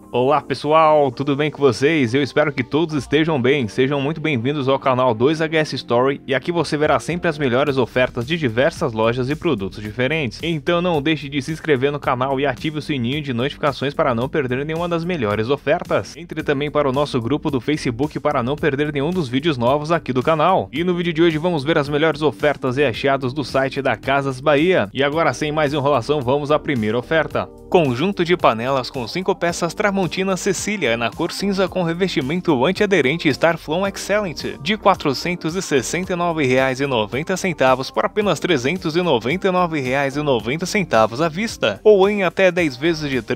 Olá pessoal, tudo bem com vocês? Eu espero que todos estejam bem. Sejam muito bem-vindos ao canal 2HS Story e aqui você verá sempre as melhores ofertas de diversas lojas e produtos diferentes. Então não deixe de se inscrever no canal e ative o sininho de notificações para não perder nenhuma das melhores ofertas. Entre também para o nosso grupo do Facebook para não perder nenhum dos vídeos novos aqui do canal. E no vídeo de hoje vamos ver as melhores ofertas e achados do site da Casas Bahia. E agora sem mais enrolação vamos à primeira oferta. Conjunto de panelas com 5 peças Tramontina Cecília na cor cinza com revestimento antiaderente Starflon Excellent de R$ 469,90 por apenas R$ 399,90 à vista, ou em até 10 vezes de R$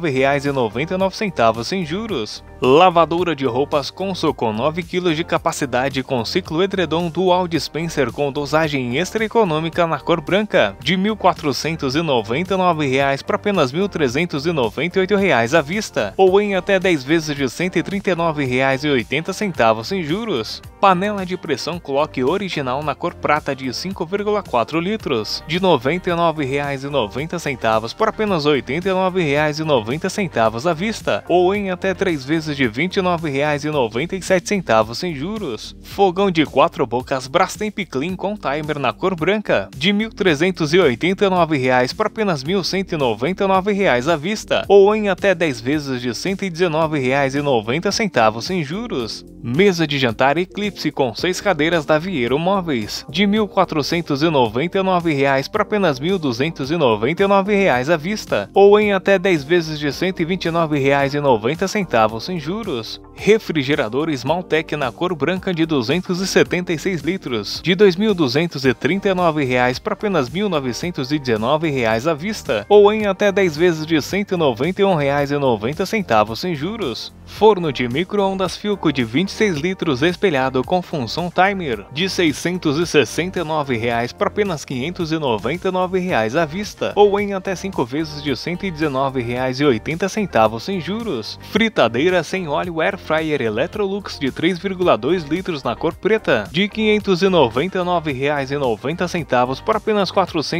39,99 sem juros. Lavadora de roupas Consul com 9 kg de capacidade com ciclo edredom Dual Dispenser com dosagem extra econômica na cor branca de R$ 1.499 por apenas R$ 1.398 à vista, ou em até 10 vezes de R$ 139,80 sem juros. Panela de pressão Clock original na cor prata de 5,4 litros, de R$ 99,90 por apenas R$ 89,90 à vista, ou em até 3 vezes de R$ 29,97 sem juros. Fogão de 4 bocas Brastemp Clean com timer na cor branca, de R$ 1.389 por apenas R$ 1.199 à vista, ou em até 10 vezes de R$ 119,90 sem juros. Mesa de jantar Eclipse com 6 cadeiras da Vieiro Móveis, de R$ 1.499 por apenas R$ 1.299 à vista, ou em até 10 vezes de R$ 129,90 sem juros. Refrigerador Smaltec na cor branca de 276 litros, de R$ 2.239 por apenas R$ 1.919 à vista, ou em até 10 vezes de R$ 191,90 sem juros. Forno de micro-ondas Philco de 26 litros espelhado com função timer, de R$ 669 por apenas R$ 599 à vista, ou em até 5 vezes de R$ 119,80 sem juros. Fritadeira sem óleo Air Fryer Electrolux de 3,2 litros na cor preta, de R$ 599,90 por apenas R$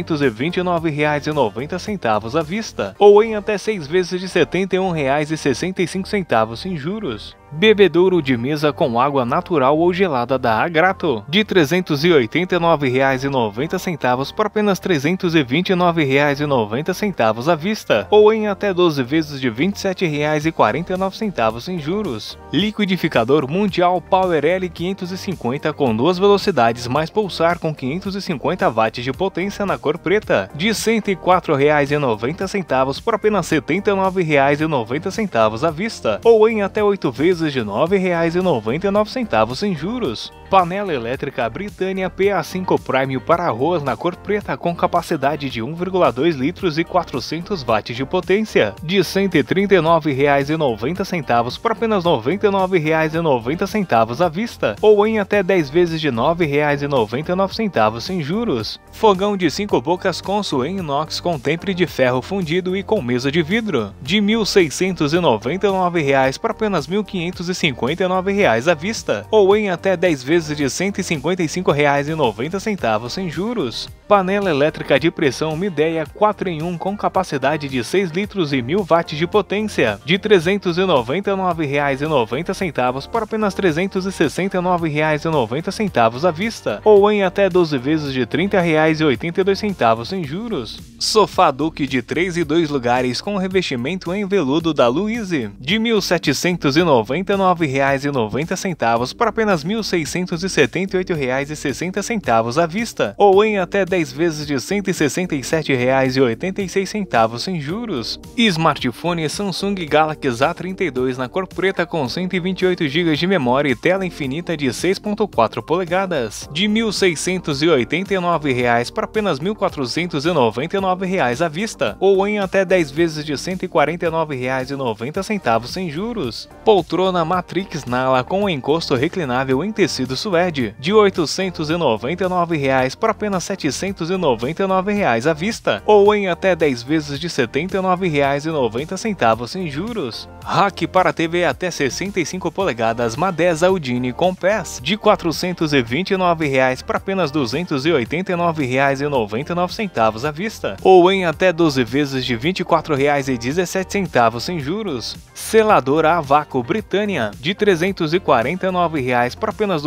429,90 à vista, ou em até 6 vezes de R$ 71,65 sem juros. Bebedouro de mesa com água natural ou gelada da Agrato, de R$ 389,90 por apenas R$ 329,90 à vista, ou em até 12 vezes de R$ 27,49 sem juros. Liquidificador Mundial Power L550 com 2 velocidades mais pulsar com 550 watts de potência na cor preta, de R$ 104,90 por apenas R$ 79,90 à vista, ou em até 8 vezes de R$ 9,99 sem juros. Panela elétrica Britânia PA5 Prime para arroz na cor preta com capacidade de 1,2 litros e 400 watts de potência, de R$ 139,90 por apenas R$ 99,90 à vista, ou em até 10 vezes de R$ 9,99 sem juros. Fogão de 5 bocas Consul em inox com sempre de ferro fundido e com mesa de vidro, de R$ 1.699 por apenas R$ 1.559 à vista, ou em até 10 vezes de R$ 155,90 sem juros. Panela elétrica de pressão Midea 4 em 1 com capacidade de 6 litros e 1000 watts de potência, de R$ 399,90 por apenas R$ 369,90 à vista, ou em até 12 vezes de R$ 30,82 sem juros. Sofá Duque de 3 e 2 lugares com revestimento em veludo da Louise, de R$ 1.799,90 por apenas R$ 1.678,60 à vista, ou em até 10 vezes de R$ 167,86 sem juros. Smartphone Samsung Galaxy A32 na cor preta com 128 GB de memória e tela infinita de 6.4 polegadas, de R$ 1.689 por apenas R$ 1.499 à vista, ou em até 10 vezes de R$ 149,90 sem juros. Poltrona Matrix Nala com encosto reclinável em tecido suede, de R$ 899 por apenas R$ R$299 à vista, ou em até 10 vezes de R$79,90 sem juros. Rack para TV até 65 polegadas Madesa Udine Compass, de R$429 para apenas R$289,99 à vista, ou em até 12 vezes de R$24,17 sem juros. Seladora a vácuo Britânia, de R$349 para apenas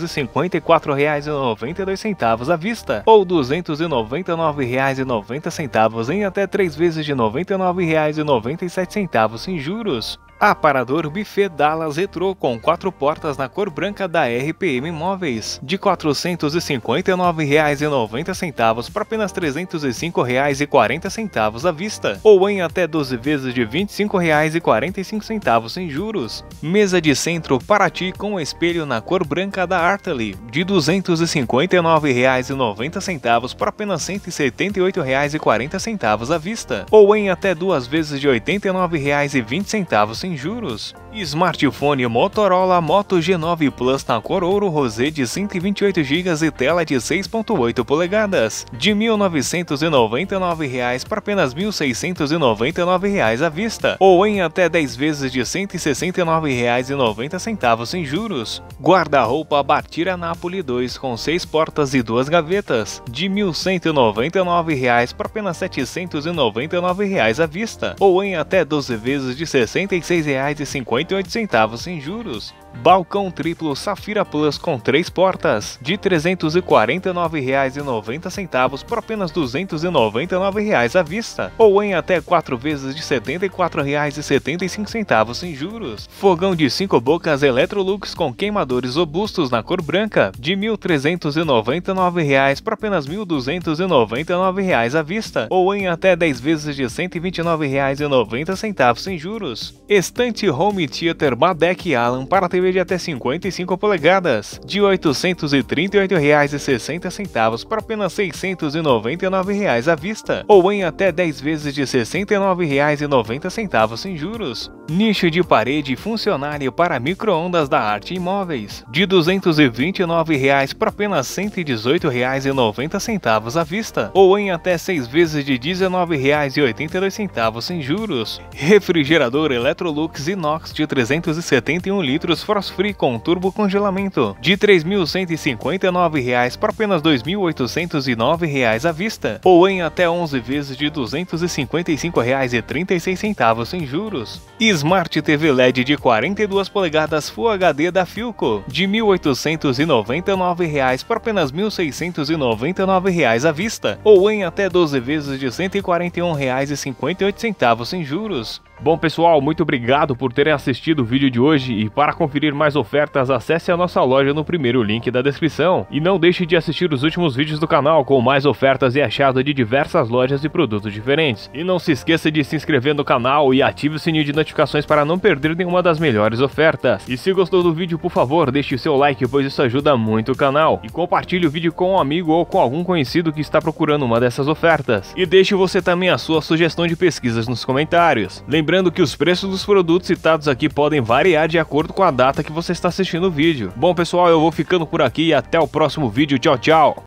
R$254,92 à vista, ou R$299,90 em até 3 vezes de R$99,97 sem juros. Aparador buffet Dallas Retro com 4 portas na cor branca da RPM Móveis, de R$459,90 para apenas R$305,40 à vista, ou em até 12 vezes de R$25,45 sem juros. Mesa de centro Paraty com espelho na cor branca da Artely, de R$259,90 para apenas R$178,40 à vista, ou em até 2 vezes de R$89,20 sem juros. Smartphone Motorola Moto G9 Plus na cor ouro rosé de 128 GB e tela de 6.8 polegadas, de R$1.999 para apenas R$1.699 à vista, ou em até 10 vezes de R$169,90 sem juros. Guarda-roupa Bartira Napoli 2 com 6 portas e 2 gavetas, de R$1.199 para apenas R$799 à vista, ou em até 12 vezes de R$66,58 sem juros. Balcão triplo Safira Plus com 3 portas, de R$349,90 por apenas R$299 à vista, ou em até 4 vezes de R$74,75 sem juros. Fogão de 5 bocas Electrolux com queimadores robustos na cor branca, de R$1.399 por apenas R$1.299 à vista, ou em até 10 vezes de R$129,90 sem juros. Estante Home Theater Madec Allen para TV de até 55 polegadas, de R$838,60 para apenas R$699 à vista, ou em até 10 vezes de R$69,90 sem juros. Nicho de parede funcionário para micro-ondas da Arte Imóveis, de R$229 para apenas R$118,90 à vista, ou em até 6 vezes de R$19,82 sem juros. Refrigerador Electrolux Inox de 371 litros Frost Free com turbo congelamento, de R$3.159 para apenas R$2.809 à vista, ou em até 11 vezes de R$255,36 sem juros. Smart TV LED de 42 polegadas Full HD da Philco, de R$1.899 para apenas R$1.699 à vista, ou em até 12 vezes de R$141,58 sem juros. Bom pessoal, muito obrigado por terem assistido o vídeo de hoje e para conferir mais ofertas acesse a nossa loja no primeiro link da descrição. E não deixe de assistir os últimos vídeos do canal com mais ofertas e achado de diversas lojas e produtos diferentes. E não se esqueça de se inscrever no canal e ative o sininho de notificações para não perder nenhuma das melhores ofertas. E se gostou do vídeo, por favor, deixe o seu like, pois isso ajuda muito o canal. E compartilhe o vídeo com um amigo ou com algum conhecido que está procurando uma dessas ofertas. E deixe você também a sua sugestão de pesquisas nos comentários. Lembrando que os preços dos produtos citados aqui podem variar de acordo com a data que você está assistindo o vídeo. Bom pessoal, eu vou ficando por aqui e até o próximo vídeo. Tchau, tchau!